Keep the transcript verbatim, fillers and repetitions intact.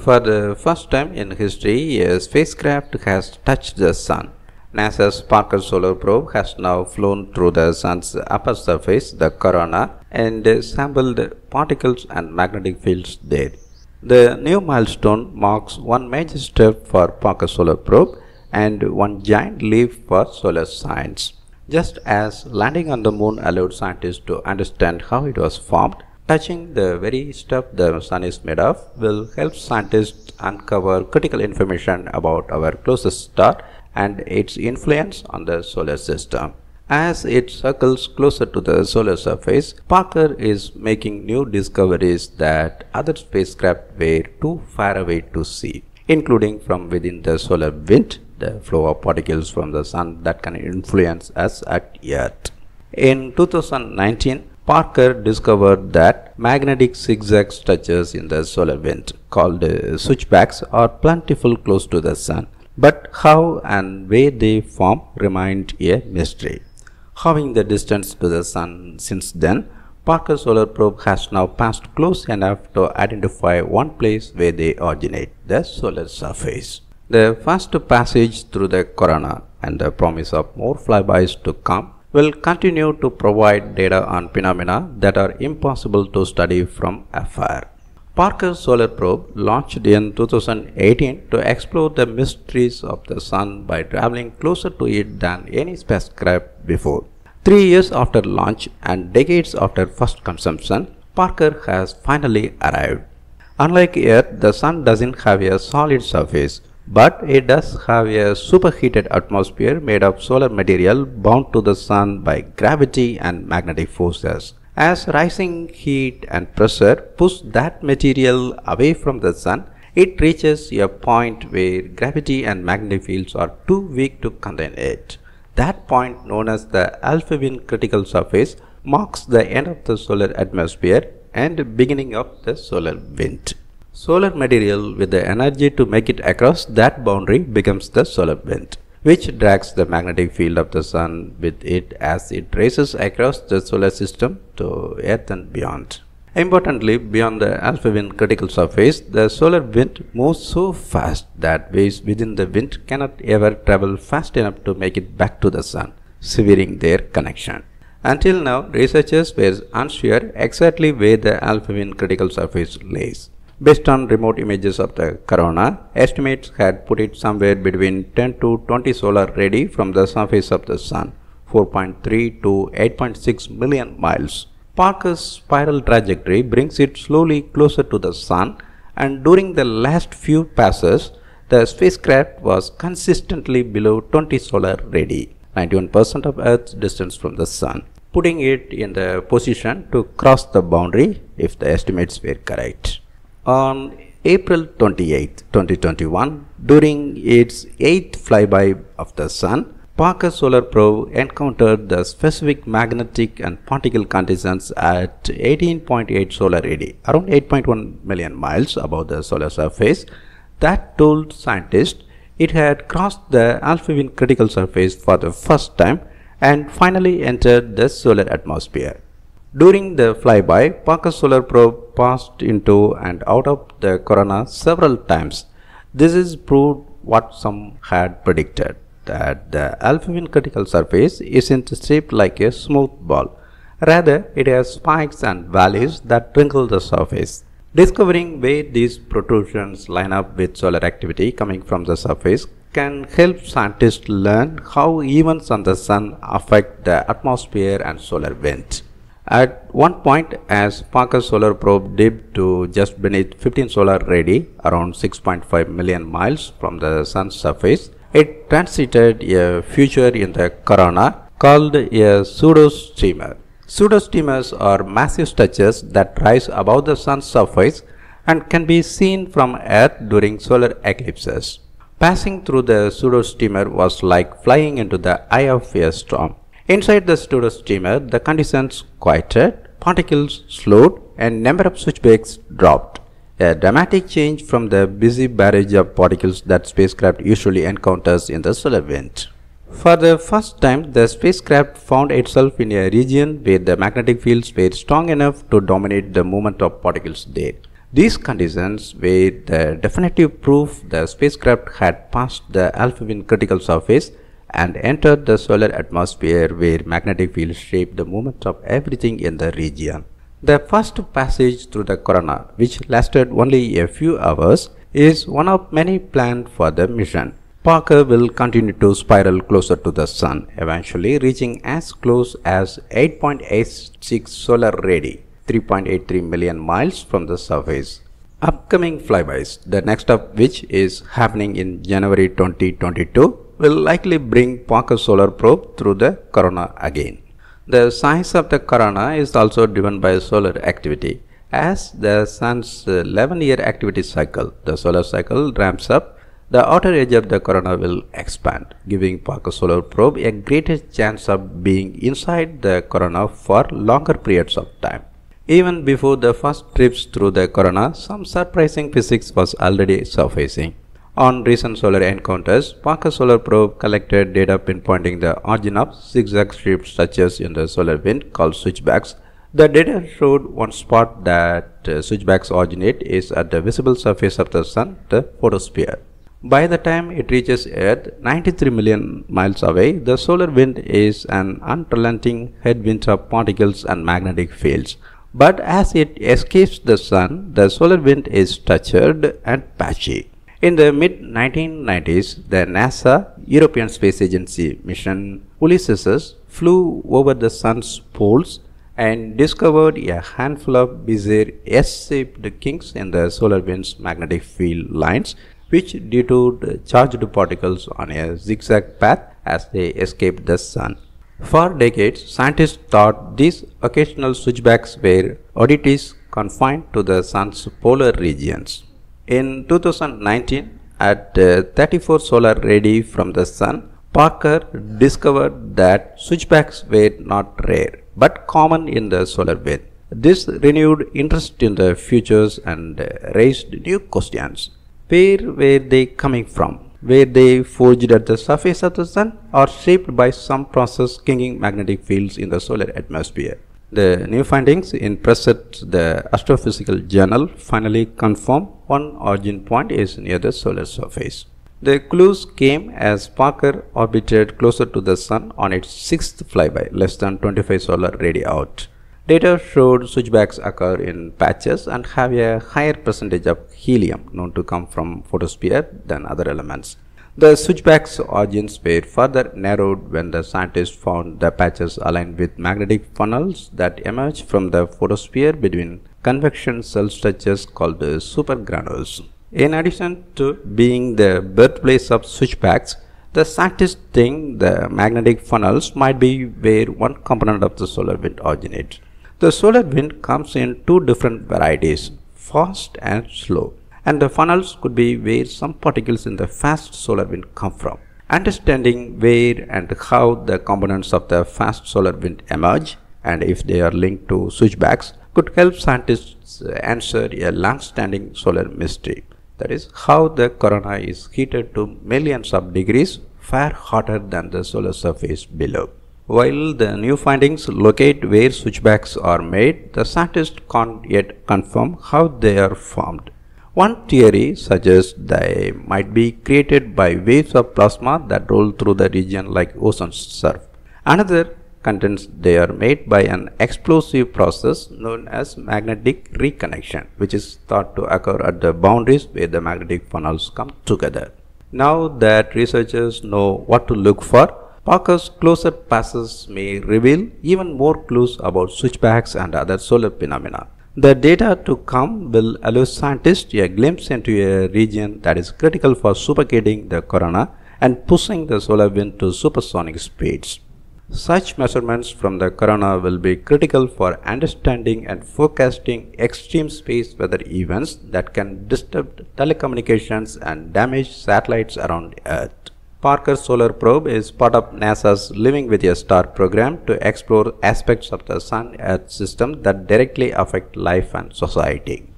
For the first time in history, a spacecraft has touched the Sun. NASA's Parker Solar Probe has now flown through the Sun's upper surface, the corona, and sampled particles and magnetic fields there. The new milestone marks one major step for Parker Solar Probe and one giant leap for solar science. Just as landing on the moon allowed scientists to understand how it was formed, touching the very stuff the Sun is made of will help scientists uncover critical information about our closest star and its influence on the solar system. As it circles closer to the solar surface, Parker is making new discoveries that other spacecraft were too far away to see, including from within the solar wind, the flow of particles from the Sun that can influence us at Earth. In two thousand nineteen, Parker discovered that magnetic zigzag structures in the solar wind, called uh, switchbacks, are plentiful close to the Sun. But how and where they form remained a mystery. Having the distance to the Sun since then, Parker Solar Probe has now passed close enough to identify one place where they originate, the solar surface. The first passage through the corona and the promise of more flybys to come will continue to provide data on phenomena that are impossible to study from afar. Parker Solar Probe launched in two thousand eighteen to explore the mysteries of the Sun by traveling closer to it than any spacecraft before. Three years after launch and decades after first consumption, Parker has finally arrived. Unlike Earth, the Sun doesn't have a solid surface, but it does have a superheated atmosphere made of solar material bound to the Sun by gravity and magnetic forces. As rising heat and pressure push that material away from the Sun, it reaches a point where gravity and magnetic fields are too weak to contain it. That point, known as the alpha-wind critical surface, marks the end of the solar atmosphere and beginning of the solar wind. Solar material with the energy to make it across that boundary becomes the solar wind, which drags the magnetic field of the Sun with it as it races across the solar system to Earth and beyond. Importantly, beyond the alpha-wind critical surface, the solar wind moves so fast that waves within the wind cannot ever travel fast enough to make it back to the Sun, severing their connection. Until now, researchers were unsure exactly where the alpha-wind critical surface lays. Based on remote images of the corona, estimates had put it somewhere between ten to twenty solar radii from the surface of the Sun, four point three to eight point six million miles. Parker's spiral trajectory brings it slowly closer to the Sun, and during the last few passes, the spacecraft was consistently below twenty solar radii, ninety-one percent of Earth's distance from the Sun, putting it in the position to cross the boundary if the estimates were correct. On April twenty-eighth, twenty twenty-one, during its eighth flyby of the Sun, Parker Solar Probe encountered the specific magnetic and particle conditions at eighteen point eight solar radii, around eight point one million miles above the solar surface, that told scientists it had crossed the alpha-wind critical surface for the first time and finally entered the solar atmosphere. During the flyby, Parker Solar Probe passed into and out of the corona several times. This is proved what some had predicted, that the alpha-wind critical surface isn't shaped like a smooth ball. Rather, it has spikes and valleys that wrinkle the surface. Discovering where these protrusions line up with solar activity coming from the surface can help scientists learn how events on the Sun affect the atmosphere and solar wind. At one point, as Parker Solar Probe dipped to just beneath fifteen solar radii, around six point five million miles from the Sun's surface, it transited a feature in the corona called a pseudostreamer. Pseudostreamers are massive structures that rise above the Sun's surface and can be seen from Earth during solar eclipses. Passing through the pseudostreamer was like flying into the eye of a storm. Inside the pseudostreamer, the conditions quieted, particles slowed, and number of switchbacks dropped. A dramatic change from the busy barrage of particles that spacecraft usually encounters in the solar wind. For the first time, the spacecraft found itself in a region where the magnetic fields were strong enough to dominate the movement of particles there. These conditions were the definitive proof the spacecraft had passed the alpha wind critical surface and entered the solar atmosphere, where magnetic fields shaped the movement of everything in the region. The first passage through the corona, which lasted only a few hours, is one of many planned for the mission. Parker will continue to spiral closer to the Sun, eventually reaching as close as eight point eight six solar radii, three point eight three million miles from the surface. Upcoming flybys, the next of which is happening in January twenty twenty-two, will likely bring Parker solar probe through the corona again. The size of the corona is also driven by solar activity. As the Sun's eleven year activity cycle, the solar cycle, ramps up, the outer edge of the corona will expand, giving Parker solar probe a greater chance of being inside the corona for longer periods of time. Even before the first trips through the corona, some surprising physics was already surfacing. On recent solar encounters, Parker solar probe collected data pinpointing the origin of zigzag-shaped structures in the solar wind called switchbacks. The data showed one spot that uh, switchbacks originate is at the visible surface of the Sun, the photosphere. By the time it reaches Earth, ninety-three million miles away, the solar wind is an unrelenting headwind of particles and magnetic fields. But as it escapes the Sun, the solar wind is structured and patchy. In the mid nineteen nineties, the NASA European Space Agency mission Ulysses flew over the Sun's poles and discovered a handful of bizarre S-shaped kinks in the solar wind's magnetic field lines, which detoured charged particles on a zigzag path as they escaped the Sun. For decades, scientists thought these occasional switchbacks were oddities confined to the Sun's polar regions. In two thousand nineteen, at uh, thirty-four solar radii from the Sun, Parker discovered that switchbacks were not rare but common in the solar wind. This renewed interest in the futures and uh, raised new questions. Where were they coming from? Were they forged at the surface of the Sun or shaped by some process kicking magnetic fields in the solar atmosphere? The new findings in Present, the Astrophysical Journal, finally confirm one origin point is near the solar surface. The clues came as Parker orbited closer to the Sun on its sixth flyby, less than twenty-five solar radii out. Data showed switchbacks occur in patches and have a higher percentage of helium known to come from photosphere than other elements. The switchbacks' origins were further narrowed when the scientists found the patches aligned with magnetic funnels that emerge from the photosphere between convection cell structures called supergranules. In addition to being the birthplace of switchbacks, the scientists think the magnetic funnels might be where one component of the solar wind originates. The solar wind comes in two different varieties, fast and slow, and the funnels could be where some particles in the fast solar wind come from. Understanding where and how the components of the fast solar wind emerge, and if they are linked to switchbacks, could help scientists answer a long-standing solar mystery. That is, how the corona is heated to millions of degrees, far hotter than the solar surface below. While the new findings locate where switchbacks are made, the scientists can't yet confirm how they are formed. One theory suggests they might be created by waves of plasma that roll through the region like ocean surf. Another contends they are made by an explosive process known as magnetic reconnection, which is thought to occur at the boundaries where the magnetic funnels come together. Now that researchers know what to look for, Parker's closer passes may reveal even more clues about switchbacks and other solar phenomena. The data to come will allow scientists a glimpse into a region that is critical for supercading the corona and pushing the solar wind to supersonic speeds. Such measurements from the corona will be critical for understanding and forecasting extreme space weather events that can disturb telecommunications and damage satellites around Earth. Parker Solar Probe is part of NASA's Living with a Star program to explore aspects of the Sun-Earth system that directly affect life and society.